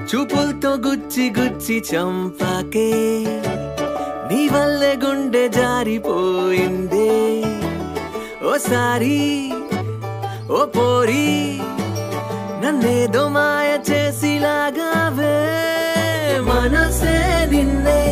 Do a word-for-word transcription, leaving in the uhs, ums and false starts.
చూపులతో గుచ్చి గుచ్చి చంపాకే నీ వల్లే గుండె జారిపోయిందే ఓసారి ఓ పోరి నన్నేదో మాయ చేసి లాగావే మనసే నిన్నే